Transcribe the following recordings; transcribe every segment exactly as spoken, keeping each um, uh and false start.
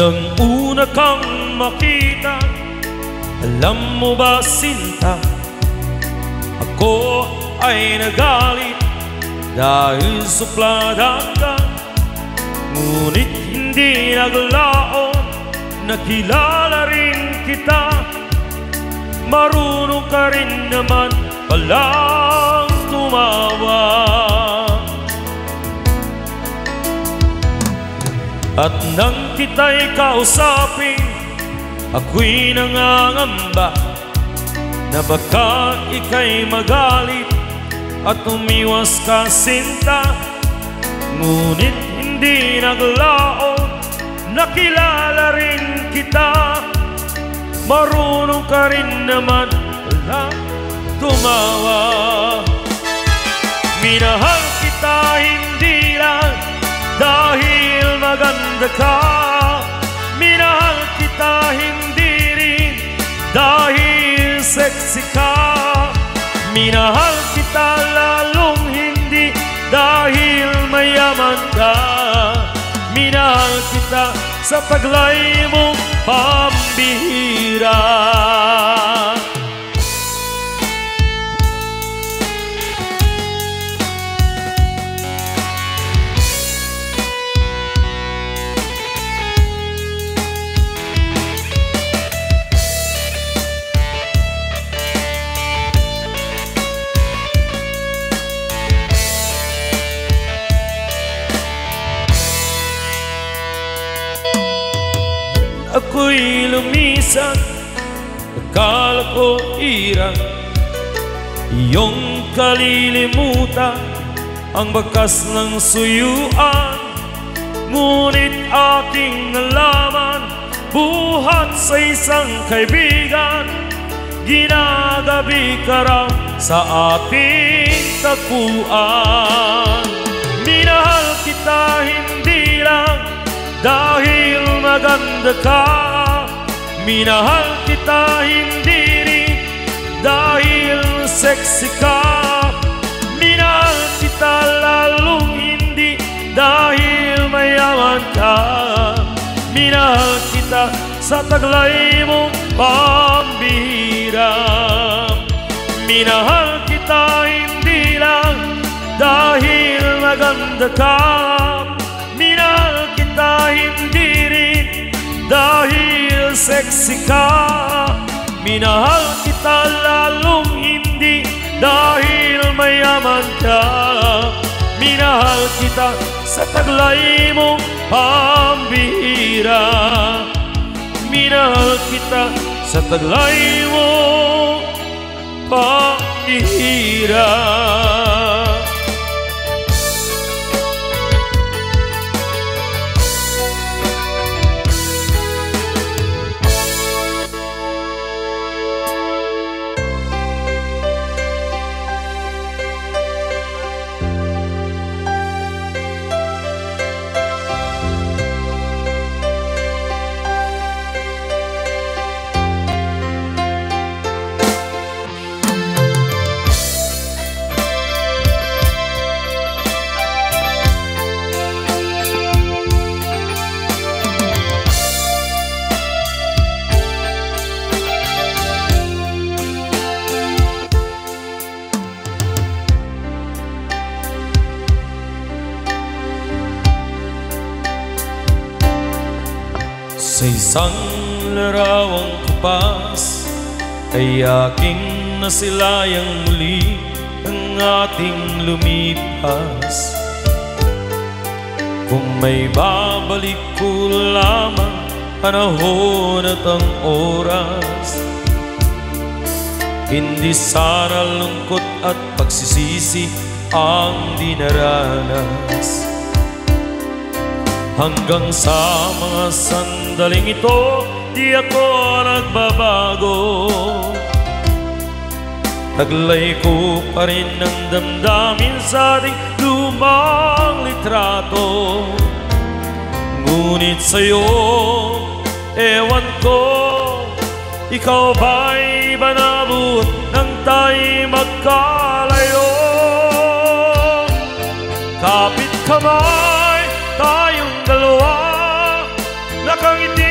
Nang una kang makita, alam mo ba sinta, ako ay nagalit dahil suplada ka. Ngunit hindi naglaon, nakilala rin kita. Marunong ka rin naman palang tumawa. At nang kita'y kausapin, ako'y nangangamba na baka ika'y magalit at umiwas ka sinta. Ngunit hindi naglaon, nakilala rin kita. Marunong ka rin naman pala tumawa. Minahal kita hindi lang dahil maganda ka. Minahal kita hindi rin dahil sexy ka. Minahal kita lalong hindi dahil mayaman ka. Minahal kita sa taglay mong pambihira. Ako'y lumisan, akala ko irang iyong kalilimutan ang bakas ng suyuan. Ngunit aking nalaman, buhat sa isang kaibigan, ginagabi ka raw sa ating tagpuan. Minahal kita hindi lang dahil maganda ka. Minahal kita hindi rin dahil sexy ka. Minahal kita lalong hindi dahil mayaman ka. Minahal kita sa taglay mong pambihira. Minahal kita hindi lang dahil maganda ka. Minahal kita hindi rin dahil sexy ka. Minahal kita lalong hindi dahil mayaman ka. Minahal kita sa taglay mong pambihira. Minahal kita sa taglay mong pambihira. Sa isang larawang kupas ay aking nasilayang muli ang ating lumipas. Kung may babalik ko lamang panahon at ang oras, hindi sana lungkot at pagsisisi ang dinaranas. Hanggang sa mga sandaling ito, di ako nagbabago. Taglay ko pa rin ang damdamin sa ating lumang litrato. Ngunit sa'yo, ewan ko, ikaw ba'y banabot nang tayo'y magkalayo? Kapit kamay tayong dalawa, nakangiti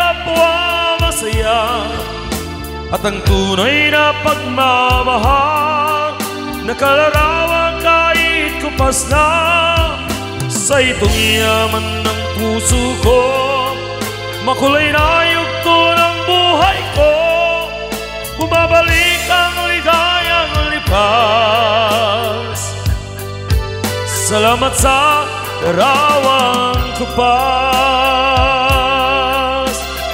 kapwa masaya, at ang tunay na pagmamahal nakalarawan kahit kupas na sa itong yaman ng puso ko. Makulay na yugto ng buhay ko, bumabalik ang ligayang lipas. Salamat sa larawang kupas.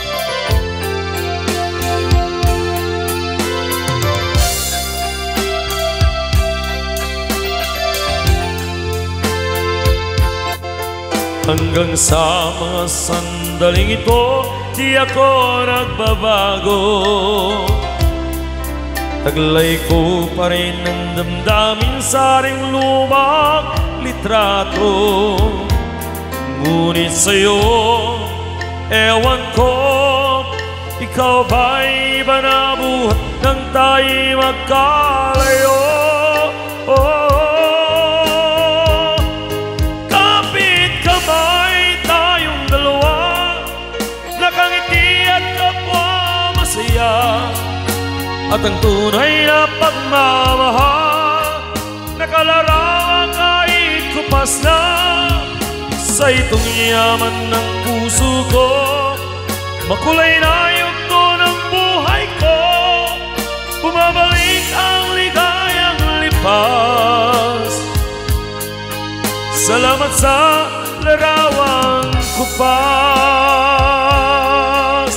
Hanggang sa mga sandaling ito, di ako nagbabago. Taglay ko pa rin ang damdamin sa aring lumang litrato. Ngunit sa'yo, ewan ko, ikaw ba'y iba na buhat nang tayo'y magkalayo? Oh, at ang tunay na pagmamahal nakalarawan kahit kupas na sa itong yaman ng puso ko. Makulay na yugto ng buhay ko, bumabalik ang ligayang lipas. Salamat sa larawang kupas.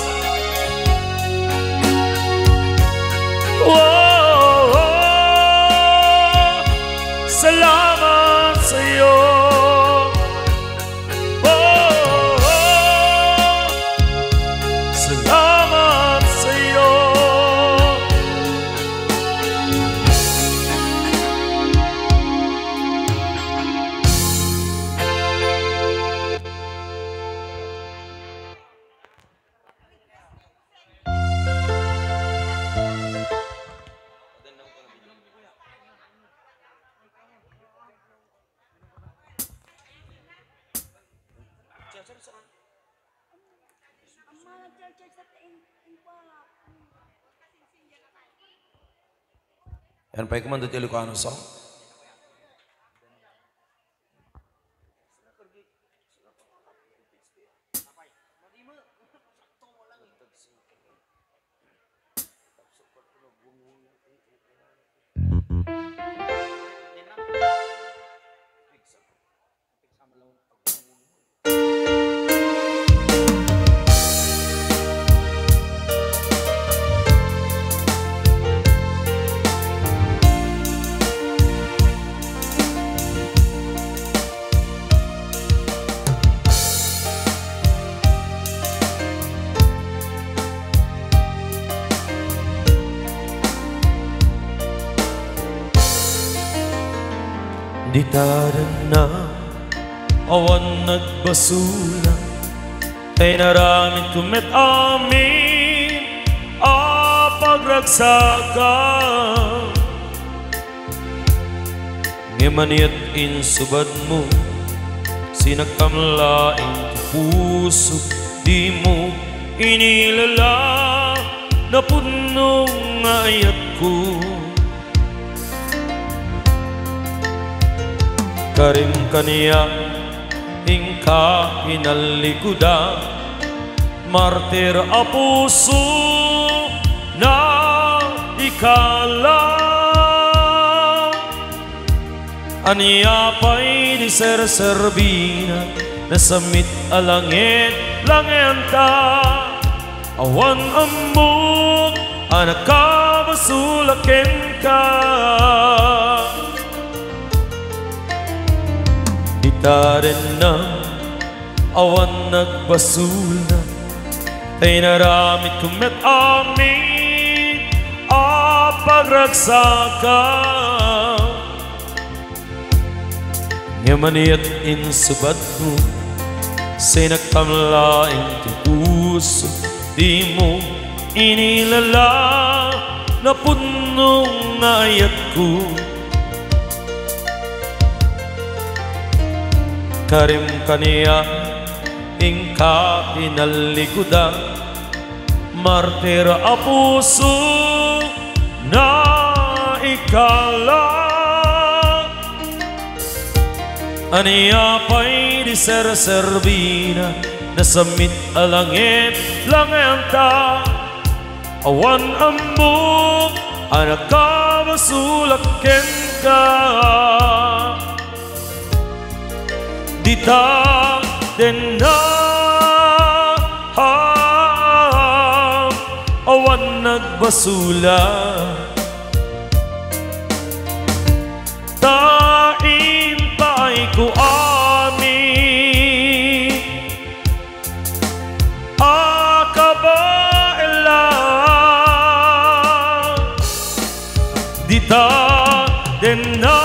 Oh, oh, salamat sa'yo. Oh, oh, salamat sa'yo. Yan pa yung kumanda ti Ilocano song. Di taran na awan nagbasulan, kay naramid kumet amin a pagragsakan. Ngimanit insubad mo, sinagkamlaing puso, di mo inilala na punong ayat ko. Karim kaniya hingka inalikuda, martir a puso na ikala. Aniya pa'y di ser-serbina, nasamit alangit langenta. Awan ambok anak ka basulaken ka. Itarin na awan nagbasula, ay naramit kumet amin a pagragsakan. Ngamaniyat insubad mo, say nagtamlaing ti puso, di mo inilala na punong ayat ko. Karim kaniya ingka inalikuda, martir a puso na ikala. Aniya pa'y di ser-serbina na samit alangit langenta. Awan ambok anak ka masulaken ka. Dita den na awan nagbasula. Tain pa'y ko ami akabaela. Dita den na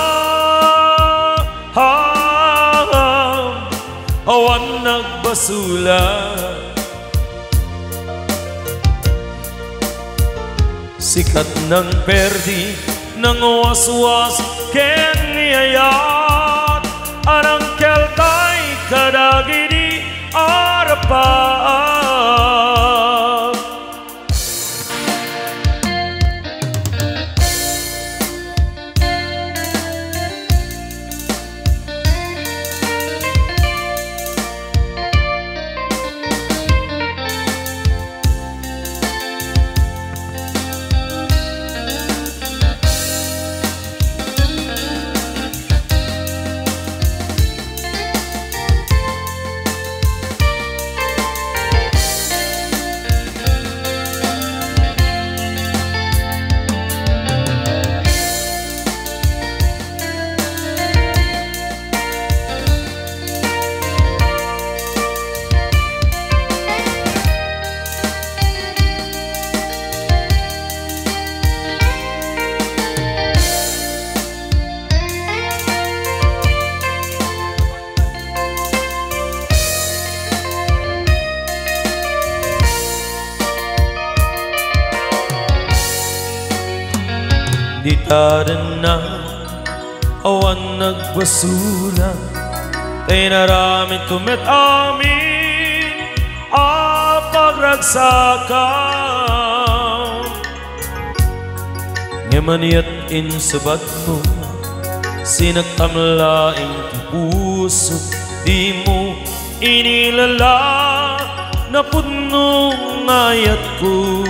awan nagbasula. Sikat ng perdi ng waswas ken niyayat. Arang keltay kadagidi arapat. Dita din na awan nagbasula. Tay narami tumit amin a pagragsakan. Ngamaniyat insabat mo sinagtamlaing puso. Di mo inilala na punong ayat ko.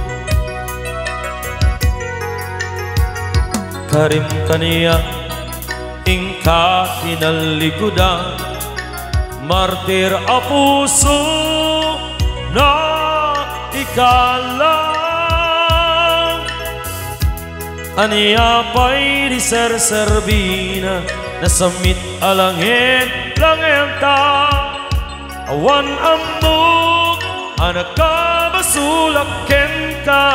Karim kaniya ingka kinalikudan. Martir a puso na ikalang. Aniya pa'y di ser-serbina na samit alangin langenta. Awan ambok anak ka masulaken ka.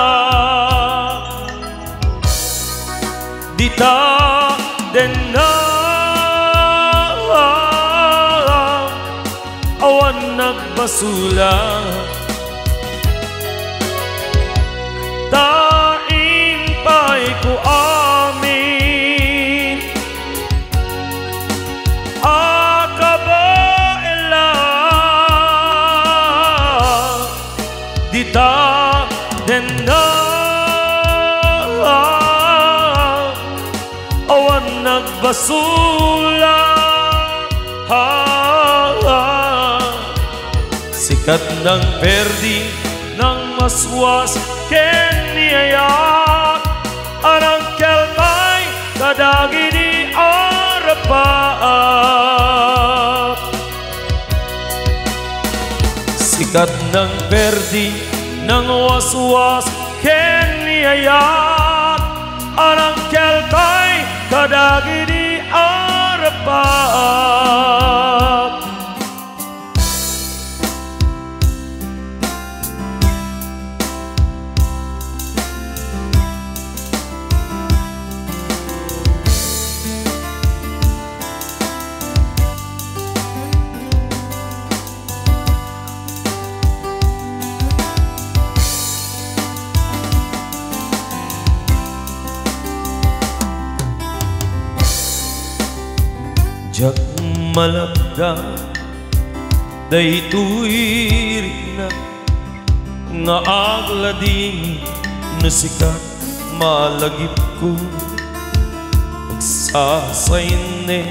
Dita den na awan nagbasula. Tain pa'y ko amin akabaela. Dita den na awan nagbasula. Ha, ha. Sikat ng perdi ng maswas ken niyayat. Arang keltay kadagidi arapat. Sikat ng perdi ng waswas ken niyayat. Arang keltay kadagidi arapat. Jak malagda daytoy rina nga aglading nasikat malagip ko nagsasayne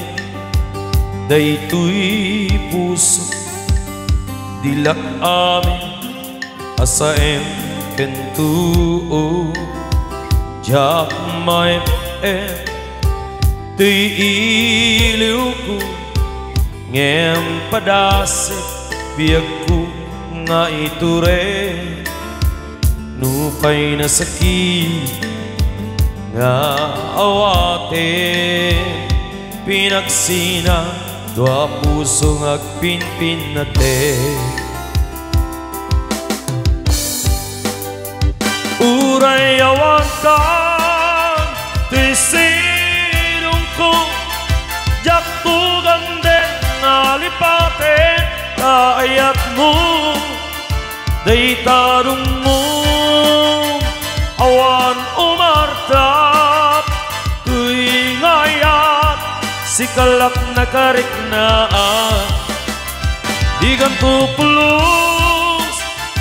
daytoy puso dilak amin asaem kentuo jak may em tuy iliw ko ngem padasip biag ko nga iture nupay na sakit nga awaten pinagsina dua puso ngagpinpin nate uray awan ka tisinong ko jak tugang den ngalipate kaayat mo day tarong mo awan umartap tuy ngayat sikalak na kariknaan di ganto pulos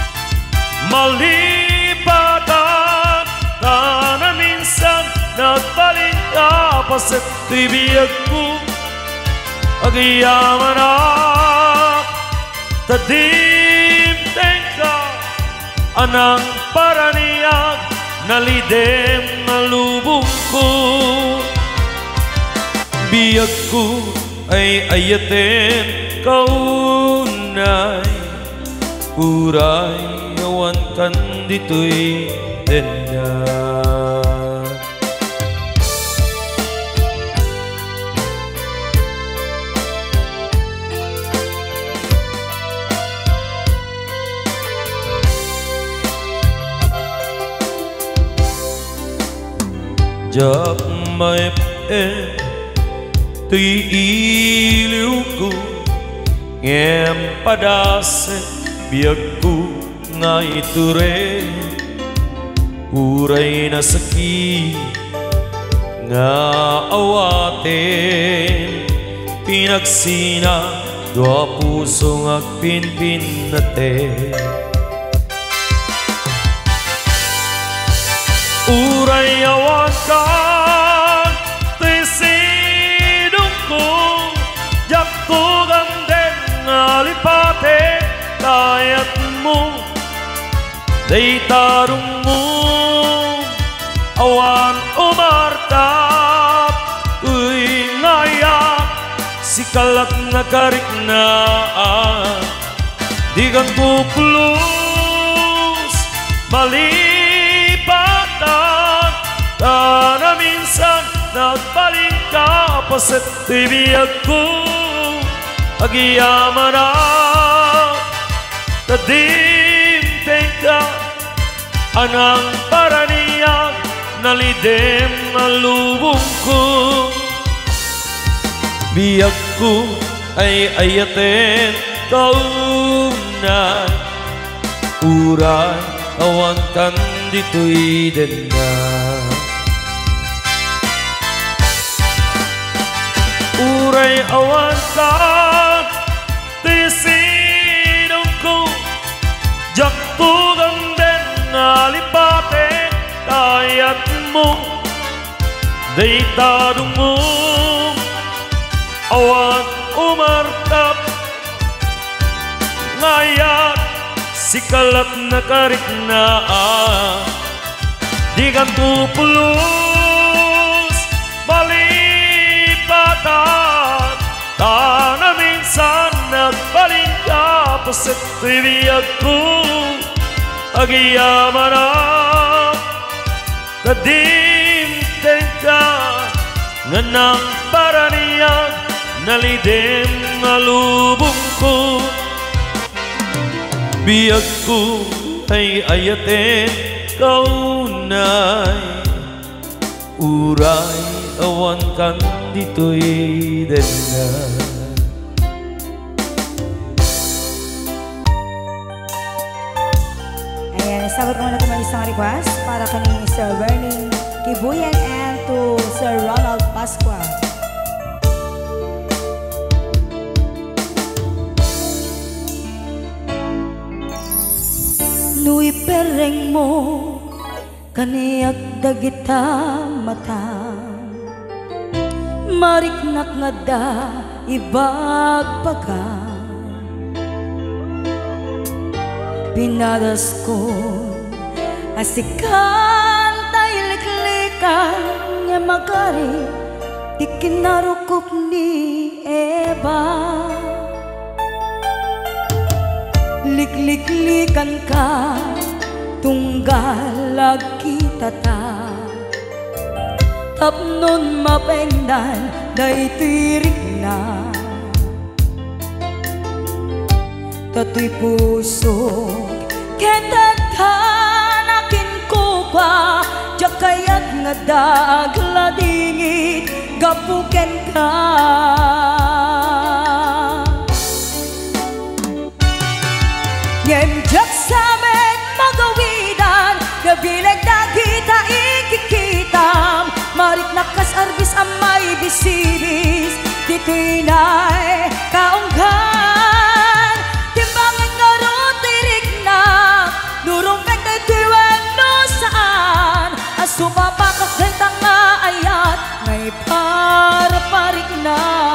malipatan tanan minsan nagpaling ka paset tuy biyag ko agiyaman ak tadim tengka anang paraniyag nalidem nalubong ko biyag ko ay ayaten kaunay uray awan kan dito'y denyan jak may em tuy iliw ko ngem padase biag ko nga iture uray na sakit nga awaten pinagsina dua puso ngagpinpin nate uray awan ka tisinong ko jak tugang den ngalipate kayat mo day tarong mo awan umartap tuy ngayat sikalak na kariknaan di ganto pulos malipatan tana minsan nagpaling ka paset tuy biyag ko agiyaman ak tadim tengka anang paraniyag nalidem nalubong ko biyag ko ay ayaten kaunay uray awan kan dito'y denyan uray awan ka tisinong ko jak tugang den nalipate kayat mo day tarong mo awan umartap ngayat sikalap na kariknaan di ganto pulos malipatan tana minsan nagpaling ka paset tuy biyag ko agiyaman ak tadim tengka nganang paraniyag nalidem nalubong ko biyag ko ay ayaten kaunay uray awan kan dito'y denyan ayan, sagot ko muna itong isang request para kani Sir Bernie Kibuyan and to Sir Ronald Pasqua. Nui pereng mo kaniyak dagita mata mariknak nga da ibagbaga pinadas ko asikan tayo liklikan nga magari ikinarukop ni Eva likliklikan ka tunggal kita ta tapnon mapengdan day tirik na tatoy puso ketatan akin ko pa jakayat nga dagladingit gapuken ka Yenjak samen magawidan gabilag dagita ikikitam marik nakas arbis amay bisibis titinay kaunggan timbangan nga rotirik na nurong pekay tiwan no saan asumapakas hentang nga ayat may para parik na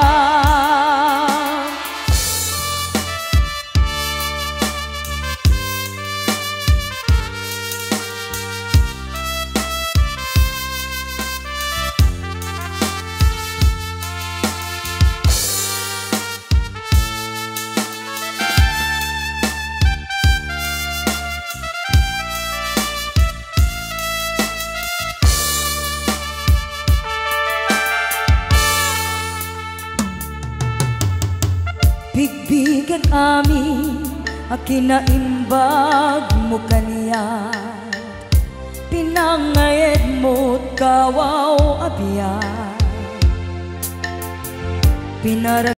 Bigbigan amin akinaimbag mo kaniya pinangayed mo't kawaw abiyat pinara